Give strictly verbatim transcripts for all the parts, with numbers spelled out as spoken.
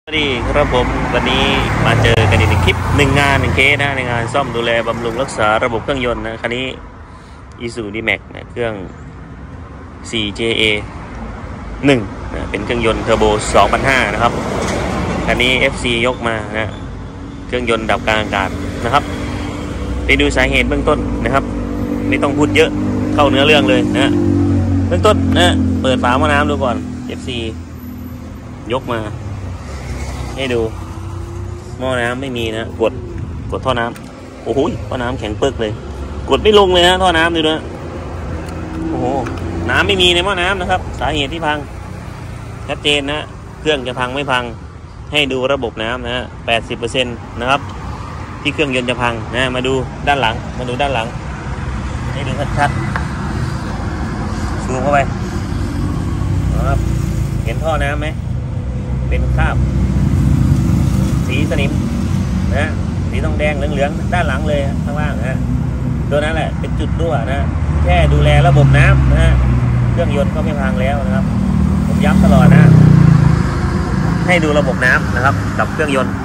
สวัสดีครับผมวันนี้มาเจอกันอีกหนึ่งคลิปหนึ่งงานหนึ่งเคสนะในงานซ่อมดูแลบำรุงรักษาระบบเครื่องยนต์นะคันนี้ Isuzu D-Max นะเครื่อง โฟร์ เจ เอ หนึ่ง นะเป็นเครื่องยนต์เทอร์โบ สองพันห้าร้อย นะครับคันนี้ เอฟ ซี ยกมานะเครื่องยนต์ดับกลางอากาศนะครับไปดูสาเหตุเบื้องต้นนะครับไม่ต้องพูดเยอะเข้าเนื้อเรื่องเลยนะเบื้องต้นนะเปิดฝาหม้อน้ำดูก่อน เอฟ ซี ยกมาให้ดูหม้อน้ำไม่มีนะกดกดท่อน้ำโอ้โหท่อน้ำแข็งเปิกเลยกดไม่ลงเลยนะท่อน้ำดูนะโอ้โหน้ำไม่มีในหม้อน้ำนะครับสาเหตุที่พังชัดเจนนะเครื่องจะพังไม่พังให้ดูระบบน้ำนะแปดสิบเปอร์เซ็นต์นะครับที่เครื่องยนต์จะพังนะมาดูด้านหลังมาดูด้านหลังให้ดูชัดๆซูมเข้าไปนะครับเห็นท่อน้ำไหมเป็นคราบสีสนิมนะสีทองแดงเหลืองๆด้านหลังเลยข้างล่างนะตัวนั้นแหละเป็นจุดรั่วนะแค่ดูแลระบบน้ำนะเครื่องยนต์ก็ไม่พังแล้วนะครับผมย้ำตลอดนะให้ดูระบบน้ำนะครับกับเครื่องยนต์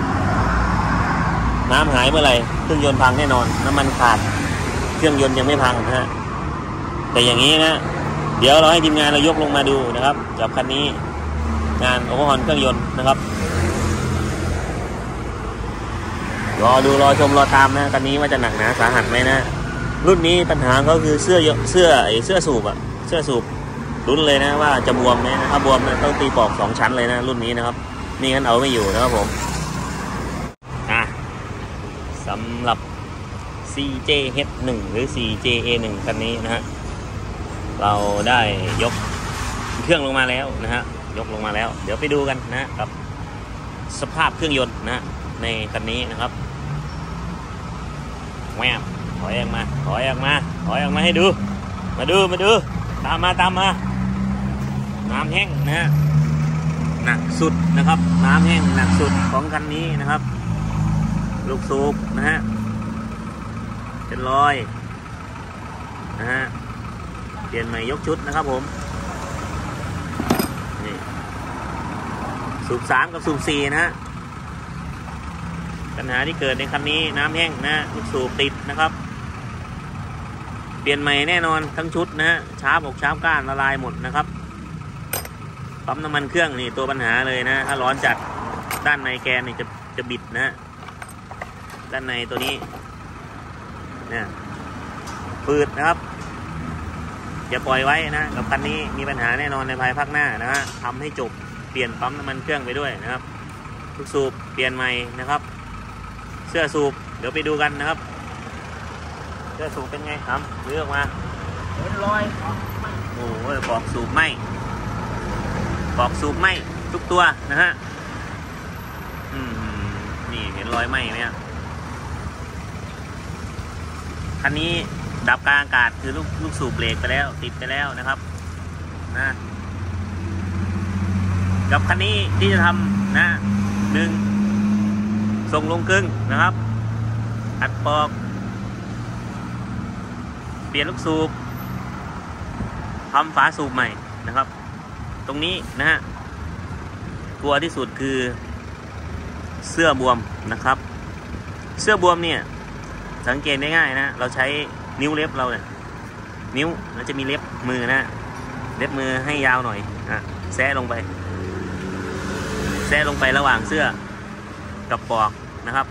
น้ำหายเมื่อไหร่เครื่องยนต์พังแน่นอนน้ำมันขาดเครื่องยนต์ยังไม่พังนะฮะแต่อย่างนี้นะเดี๋ยวเราให้ทีมงานเรายกลงมาดูนะครับกับคันนี้งานโอเวอร์ฮอลเครื่องยนต์นะครับรอดูรอชมรอตามนะคันนี้ว่าจะหนักหนาสาหัสไหมนะรุ่นนี้ปัญหาก็คือเสื้อเสื้อไอ้เสื้อสูบอะเสื้อสูบรุ่นเลยนะว่าจะบวมไหมนะถ้าบวมนะต้องตีปอกสองชั้นเลยนะรุ่นนี้นะครับนี่งั้นเอาไม่อยู่นะครับผมอ่ะสำหรับ ซี เจ เอช หนึ่ง หรือ โฟร์ เจ เอ หนึ่ง คันนี้นะฮะเราได้ยกเครื่องลงมาแล้วนะฮะยกลงมาแล้วเดี๋ยวไปดูกันนะกับสภาพเครื่องยนต์นะในคันนี้นะครับแหวกถอยออกมาถอยออกมาถอยออกมาให้ดูมาดูมาดูตามมาตามมาน้ำแห้งนะฮะหนักสุดนะครับน้ำแห้งหนักสุดของคันนี้นะครับลูกสูบนะฮะเป็นรอยนะฮะเปลี่ยนใหม่ยกชุดนะครับผมนี่สูบสามกับสูบสี่นะฮะปัญหาที่เกิดในคันนี้น้ำแห้งนะลูกสูบติดนะครับเปลี่ยนใหม่แน่นอนทั้งชุดนะชาร์ปอกชาร์ปก้านละลายหมดนะครับปั๊มน้ำมันเครื่องนี่ตัวปัญหาเลยนะถ้าร้อนจัดด้านในแกนนี่จะจะบิดนะด้านในตัวนี้เนี่ยฝืดนะครับอย่าปล่อยไว้นะกับคันนี้มีปัญหาแน่นอนในภายภาคหน้านะฮะทำให้จบเปลี่ยนปั๊มน้ำมันเครื่องไปด้วยนะครับลูกสูบเปลี่ยนใหม่นะครับเสื้อสูบเดี๋ยวไปดูกันนะครับเสื้อสูบเป็นไงครับเลือกมาเป็นรอยโอ้โหปอกสูบไหมปอกสูบไหมทุกตัวนะฮะอืมนี่เห็นรอยไหมไหมครับคันนี้ดับกลางอากาศคือลูกลูกสูบเบรกไปแล้วติดไปแล้วนะครับนะกับคันนี้ที่จะทำนะหนึ่งส่งลงกึ่งนะครับอัดปอกเปลี่ยนลูกสูบทำฝาสูบใหม่นะครับตรงนี้นะฮะกลัวที่สุดคือเสื้อบวมนะครับเสื้อบวมเนี่ยสังเกตได้ง่ายนะเราใช้นิ้วเล็บเราเนี่ยนิ้วเราจะมีเล็บมือนะเล็บมือให้ยาวหน่อยอ่ะแซะลงไปแซะลงไประหว่างเสื้อกับปอกนะครับ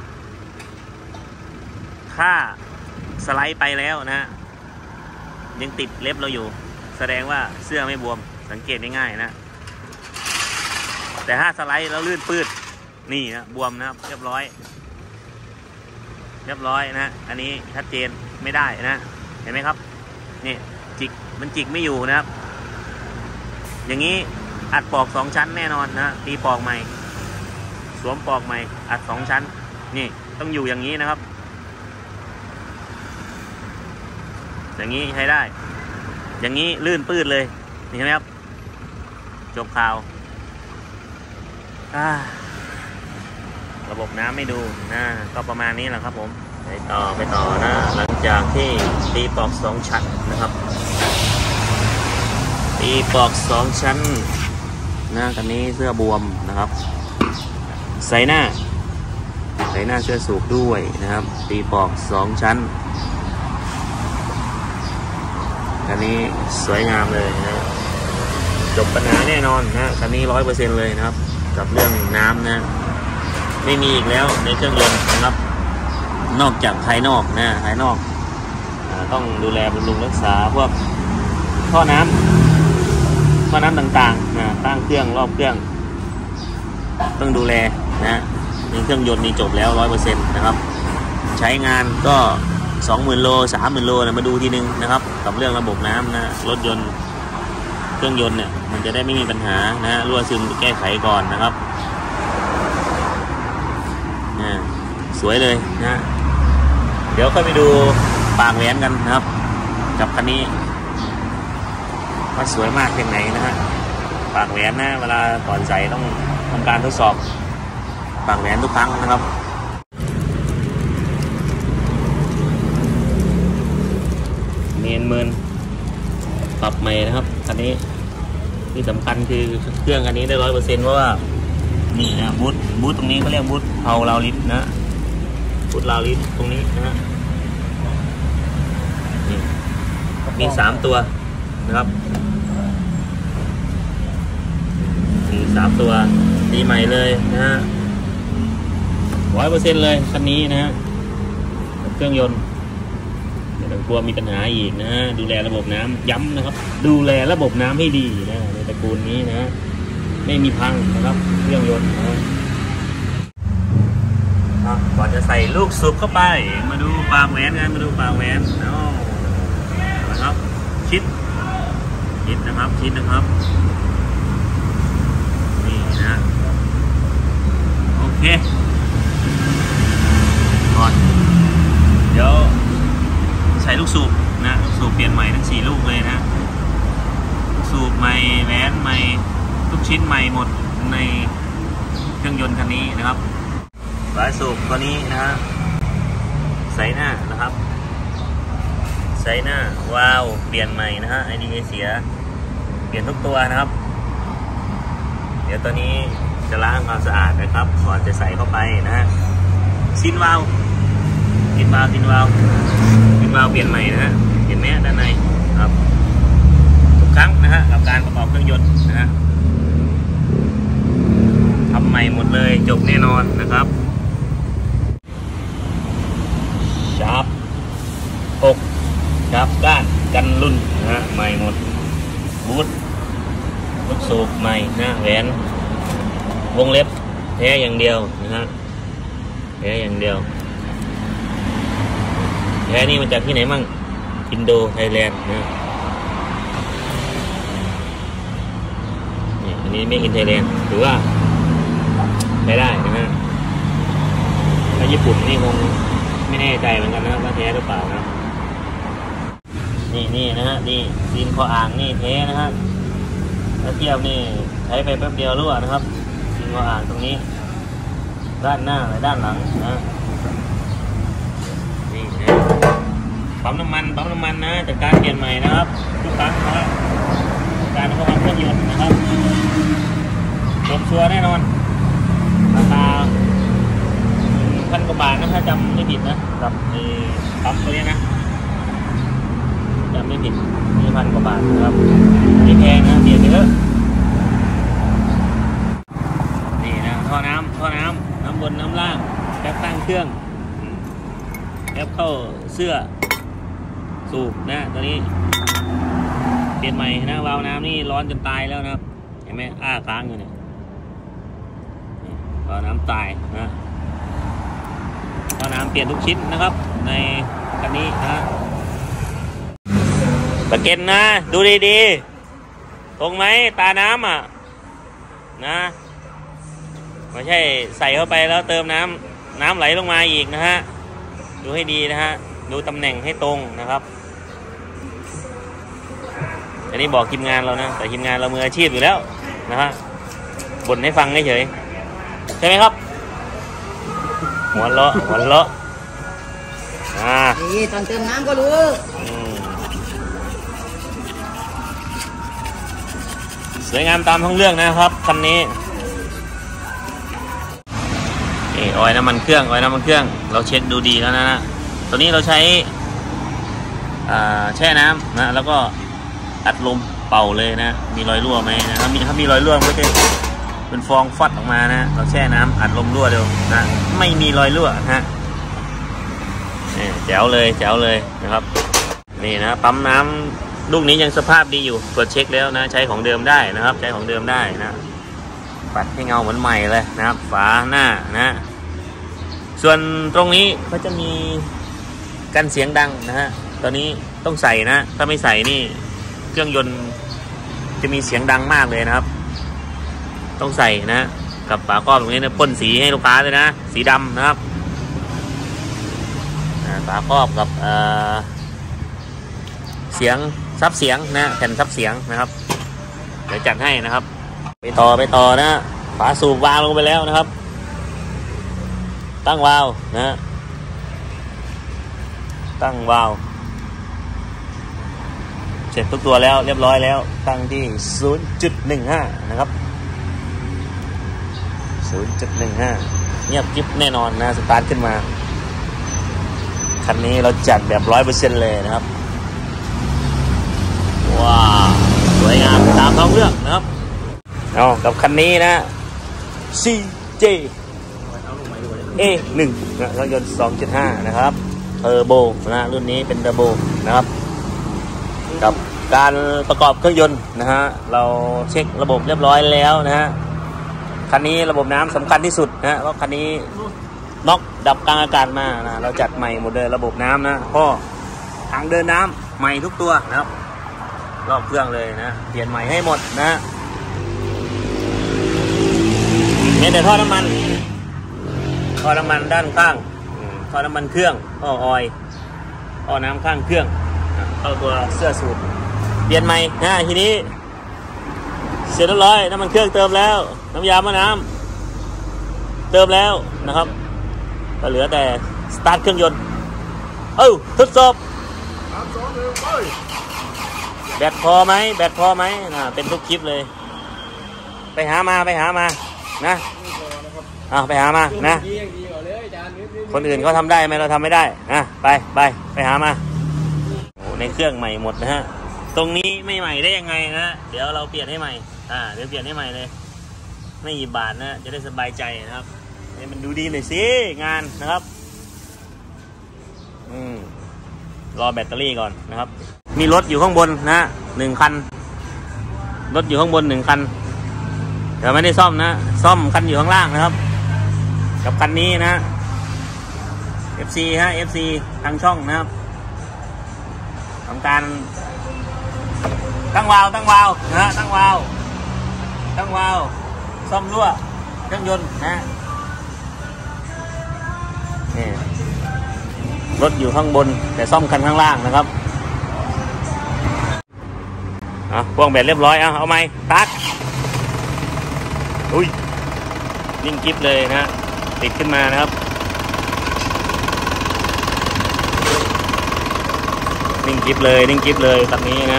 ถ้าสไลด์ไปแล้วนะยังติดเล็บเราอยู่แสดงว่าเสื้อไม่บวมสังเกตได้ง่ายนะแต่ถ้าสไลด์แล้วลื่นปื้ดนี่นะบวมนะครับเรียบร้อยเรียบร้อยนะอันนี้ชัดเจนไม่ได้นะเห็นไหมครับนี่จิกมันจิกไม่อยู่นะครับอย่างนี้อัดปอกสองชั้นแน่นอนนะตีปอกใหม่สวมปอกใหม่อัดสองชั้นนี่ต้องอยู่อย่างนี้นะครับอย่างนี้ใช้ได้อย่างนี้ลื่นปื้ดเลยนี่เห็นไหมครับจบข่าวระบบน้ำไม่ดูนะก็ประมาณนี้แหละครับผมไปต่อไปต่อนะหลังจากที่ตีปอกสองชั้นนะครับตีปอกสองชั้นนะตอนนี้เสื้อบวมนะครับใส่หน้าใส่หน้าช่วยสูบด้วยนะครับตีปอกสองชั้นคันนี้สวยงามเลยนะจบปัญหาแน่นอนนะคันนี้ร้อยเปอร์เซ็นต์เลยนะครับกับเรื่องน้ำนะไม่มีอีกแล้วในเครื่องยนต์นะครับนอกจากภายนอกนะภายนอกต้องดูแลบำรุงรักษาพวกท่อน้ำท่อน้ำต่างๆนะตั้งเครื่องรอบเครื่องต้องดูแลนะในเครื่องยนต์นี้จบแล้วร้อยเปอร์เซ็นต์นะครับใช้งานก็สองหมื่นโลสามหมื่นโลนะมาดูทีนึงนะครับกับเรื่องระบบน้ำนะรถยนต์เครื่องยนต์เนี่ยมันจะได้ไม่มีปัญหานะรั่วซึมแก้ไขก่อนนะครับนะสวยเลยนะเดี๋ยวค่อยไปดูปากแหวนกันนะครับกับคันนี้ว่าสวยมากเพียงไหนนะฮะปากแหวนนะเวลาก่อนใส่ต้องทำการทดสอบปากแหวนทุกครั้งนะครับเมนเมินปรับใหม่นะครับคันนี้ที่สำคัญคือเครื่องคันนี้ได้ร้อยเปอร์เซ็นต์เพราะว่านี่นะบูทบูทตรงนี้เขาเรียกบูทเผาราวลิฟต์นะบูทราวลิฟต์ตรงนี้นะมีสามตัวนะครับมีสามตัวดีใหม่เลยนะฮะร้อยเปอร์เซ็นต์เลยคันนี้นะฮะเครื่องยนต์ไม่ต้องกลัวมีปัญหาอีกนะฮะดูแลระบบน้ำย้ำนะครับดูแลระบบน้ำให้ดีนะในตระกูลนี้นะไม่มีพังนะครับเครื่องยนต์นะก่อนจะใส่ลูกสูบเข้าไปมาดูปากแหวนกันมาดูปากแหวนนะครับชิดชิดนะครับชิดนะครับนี่นะโอเคก่อนเดี๋ยวใส่ลูกสูบนะลูกสูบเปลี่ยนใหม่ทั้งสี่ลูกเลยนะลูกสูบใหม่แหวนใหม่ทุกชิ้นใหม่หมดในเครื่องยนต์คันนี้นะครับสายสูบตัวนี้นะฮะใส่หน้านะครับใส่หน้าวาล์วเปลี่ยนใหม่นะฮะไอดีเสียเปลี่ยนทุกตัวนะครับเดี๋ยวตัวนี้จะล้างความสะอาดนะครับก่อนจะใส่เข้าไปนะฮะซินวาล์วซินวาล์วซินวาล์วซินวาล์วเปลี่ยนใหม่นะฮะเห็นไหมด้านในครับทุกครั้งนะฮะกับการประกอบเครื่องยนต์นะฮะทำใหม่หมดเลยจบแน่นอนนะครับชาร์ปหกชาร์ปก้านกันรุ่นนะฮะใหม่หมดบูทลูกสูบใหม่นะแหวนวงเล็บแท้อย่างเดียวนะฮะแท้อย่างเดียวแท้นี่มาจากที่ไหนมั่งอินโดไทยแลนด์นะนี่อันนี้ไม่อินไทยแลนด์ถือว่าใช้ได้นะฮะถ้าญี่ปุ่นนี่คงไม่แน่ใจเหมือนกันนะครับว่าแท้หรือเปล่านะนี่นี่นะฮะนี่ซีนคออ่างนี่แท้นะฮะถ้าเทียบนี่ใช้ไปแป๊บเดียวรั่วนะครับซีนคออ่างตรงนี้ด้านหน้าและด้านหลังนะนี่นะปั๊มน้ำมันปั๊มน้ำมันนะจากการเปลี่ยนใหม่นะครับทุกครั้งนะการเข้ามาเครื่องยนต์นะครับจบชัวร์แน่นอนราคาพันกว่าบาทนะถ้าจำไม่ผิดนะกับปั๊มตัวนี้นะจำไม่ผิดมีพันกว่าบาทนะครับไม่แพงนะเบียดเยอะนี่นะท่อน้ำท่อน้ำน้ำบนน้ำล่างแป๊บตั้งเครื่องแป๊บเข้าเสื้อสูบนะตัวนี้เปลี่ยนใหม่นะวาล์วน้ำนี่ร้อนจนตายแล้วนะครับเห็นไหมอ้าค้างอยู่เนี่ยวาล์วน้ำตายนะท่อน้ำเปลี่ยนทุกชิ้นนะครับในคันนี้นะตะเก็นนะดูดีๆตรงไหมตาน้ำอ่ะนะไม่ใช่ใส่เข้าไปแล้วเติมน้ำน้ำไหลลงมาอีกนะฮะดูให้ดีนะฮะดูตำแหน่งให้ตรงนะครับอันนี้บอกทีมงานเรานะแต่ทีมงานเรามืออาชีพอยู่แล้วนะฮะบ่นให้ฟังเฉยใช่ไหมครับหัวเลาะหัวเลาะอ่านี่ตอนเติมน้ำก็รู้สวยงามตามท้องเรื่องนะครับคันนี้นี่ออยล์น้ำมันเครื่องออยล์น้ำมันเครื่องเราเช็คดูดีแล้วนะนะตัวนี้เราใช้แช่น้ำนะแล้วก็อัดลมเป่าเลยนะมีรอยรั่วไหมนะถ้ามีถ้ามีรอยรั่วมันก็จะเป็นฟองฟัดออกมานะเราแช่น้ำอัดลมรั่วเดียวนะไม่มีรอยรั่วนะนี่แจ๋วเลยแจ๋วเลยนะครับนี่นะปั๊มน้ำลูกนี้ยังสภาพดีอยู่ตรวจเช็คแล้วนะใช้ของเดิมได้นะครับใช้ของเดิมได้นะปัดให้เงาเหมือนใหม่เลยนะครับฝาหน้านะส่วนตรงนี้ก็จะมีกันเสียงดังนะฮะตอนนี้ต้องใส่นะถ้าไม่ใส่นี่เครื่องยนต์จะมีเสียงดังมากเลยนะครับต้องใส่นะกับฝาครอบตรงนี้นะพ่นสีให้ลูกค้าเลยนะสีดำนะครับฝาครอบกับเอ่อเสียงซับเสียงนะแผ่นซับเสียงนะครับเดี๋ยวจัดให้นะครับไปต่อไปต่อนะฝาสูบวางลงไปแล้วนะครับตั้งวาล์วนะตั้งวาล์วเสร็จทุกตัวแล้วเรียบร้อยแล้วตั้งที่ ศูนย์จุดหนึ่งห้า นะครับ ศูนย์จุดหนึ่งห้า เงียบกิ๊บแน่นอนนะสตาร์ทขึ้นมาคันนี้เราจัดแบบ ร้อยเปอร์เซ็นต์ เลยนะครับว้าวสวยงามตามท้องเรื่องนะครับเอากับคันนี้นะ ซี เจ เอ หนึ่ง นะเครื่องยนต์ สองจุดห้า นะครับเทอร์โบนะรุ่นนี้เป็นเทอร์โบนะครับกับการประกอบเครื่องยนต์นะฮะเราเช็คระบบเรียบร้อยแล้วนะฮะคันนี้ระบบน้ำสำคัญที่สุดนะเพราะคันนี้น็อกดับกลางอากาศมานะเราจัดใหม่หมดเลยระบบน้ำนะพ่อทางเดินน้ำใหม่ทุกตัวนะครับรอบเครื่องเลยนะเปลี่ยนใหม่ให้หมดนะเนี่ยแต่ท่อน้ำมันท่อน้ำมันด้านข้างท่อน้ำมันเครื่องท่อออยล์ท่อน้ำข้างเครื่องเข้าตัวเสื้อสูทเปลี่ยนใหม่นะทีนี้เสร็จเรียบร้อยน้ำมันเครื่องเติมแล้วน้ำยามะน้ำเติมแล้วนะครับก็เหลือแต่สตาร์ทเครื่องยนต์เอ้าทดสอบแบตพอไหมแบตพอไหมนะเป็นทุกคลิปเลยไปหามาไปหามานะอ่ะไปหามานะคนอื่นเขาทำได้ไหมเราทำไม่ได้นะไปไปไปหามาในเครื่องใหม่หมดนะฮะตรงนี้ไม่ใหม่ได้ยังไงนะเดี๋ยวเราเปลี่ยนให้ใหม่อ่าเดี๋ยวเปลี่ยนให้ใหม่เลยไม่กี่บาทนะจะได้สบายใจนะครับให้มันดูดีหน่อยสิงานนะครับอืมรอแบตเตอรี่ก่อนนะครับมีรถอยู่ข้างบนนะหนึ่งคันรถอยู่ข้างบนหนึ่งคันแต่ไม่ได้ซ่อมนะซ่อมคันอยู่ข้างล่างนะครับกับคันนี้นะ เอฟ ซี ฮะ เอฟ ซี ทางช่องนะครับทำการตั้งวาล์วตั้งวาล์วนะตั้งวาล์วตั้งวาล์วซ่อมรั่วเครื่องยนต์นะนี่รถอยู่ข้างบนแต่ซ่อมคันข้างล่างนะครับอ่ะพ่วงแบตเรียบร้อยเอาเอาไหมตัดอุ้ยนิ่งกิ๊บเลยนะติดขึ้นมานะครับนิ่งกิ๊บเลยนิ่งกิ๊บเลยตัดนี้นะ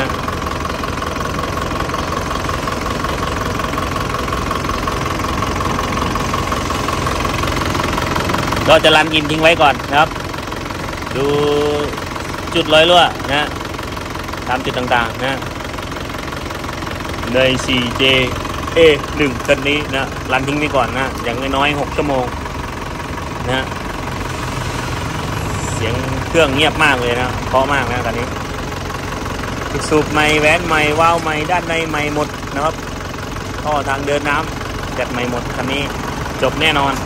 ก็จะรันอินทิ้งไว้ก่อนนะครับดูจุดรอยรั่วนะตามจุดต่างๆนะใน ซี เจ เอ หนึ่ง คันนี้นะรันทิ้งไว้ก่อนนะอย่างน้อยๆหกชั่วโมงนะเสียงเครื่องเงียบมากเลยนะเพราะมากนะคันนี้สูบใหม่แหวนใหม่วาล์วใหม่ด้านในใหม่หมดนะครับท่อทางเดินน้ำจัดใหม่หมดคันนี้จบแน่นอน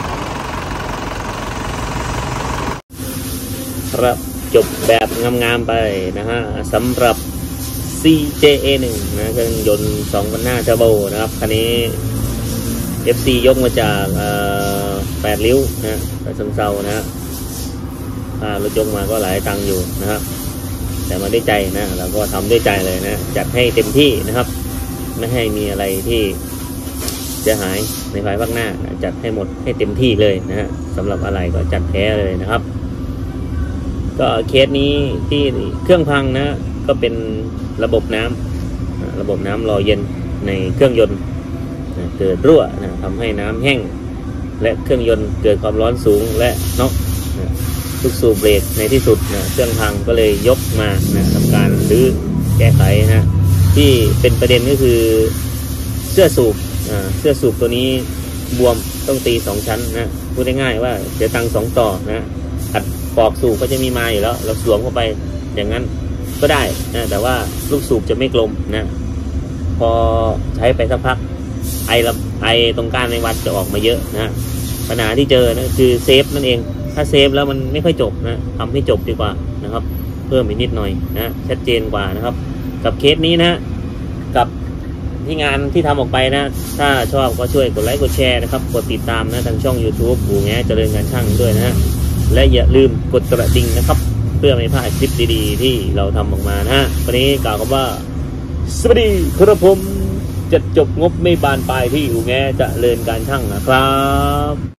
ครับจบแบบงามๆไปนะฮะสำหรับ ซี เจ เอ หนึ่ง นะเครื่องยนต์สองพันห้าเทอร์โบนะครับคันนี้ เอฟ ซี ยกมาจากแปดริ้วนะแต่ซัมเซานะฮะรถยกมาก็หลายตังค์อยู่นะครับแต่มาด้วยใจนะเราก็ทำด้วยใจเลยนะจัดให้เต็มที่นะครับไม่ให้มีอะไรที่เสียหายในภายภาคหน้าจัดให้หมดให้เต็มที่เลยนะฮะสำหรับอะไรก็จัดแท้เลยนะครับก็เคสนี้ที่เครื่องพังนะก็เป็นระบบน้ำระบบน้ำรอเย็นในเครื่องยนต์เกิดรั่วนะทำให้น้ำแห้งและเครื่องยนต์เกิดความร้อนสูงและน็อกลูกสูบเบรกในที่สุดนะเครื่องพังก็เลยยกมานะทำการรื้อแก้ไขนะที่เป็นประเด็นก็คือเสื้อสูบเสื้อสูบตัวนี้บวมต้องตีสองชั้นนะพูดง่ายๆว่าเสียตังค์สองต่อนะอัดปอกสูบก็จะมีมาอยู่แล้วเราสวมเข้าไปอย่างนั้นก็ได้นะแต่ว่าลูกสูบจะไม่กลมนะพอใช้ไปสักพักไอละไอตรงก้านในวัดจะออกมาเยอะนะปัญหาที่เจอนะคือเซฟนั่นเองถ้าเซฟแล้วมันไม่ค่อยจบนะทำให้จบดีกว่านะครับเพิ่มอีกนิดหน่อยนะชัดเจนกว่านะครับกับเคสนี้นะกับที่งานที่ทำออกไปนะถ้าชอบก็ช่วยกดไลค์กดแชร์นะครับกดติดตามนะทางช่อง YouTube อู่แง้เจริญงานช่างด้วยนะฮะและอย่าลืมกดกระดิ่งนะครับเพื่อไม่พลาดคลิปดีๆที่เราทำออกมานะฮะวันนี้กล่าวคำว่าสวัสดีครับผมจะจบงบไม่บานปลายที่อู่แง้เจริญการช่างนะครับ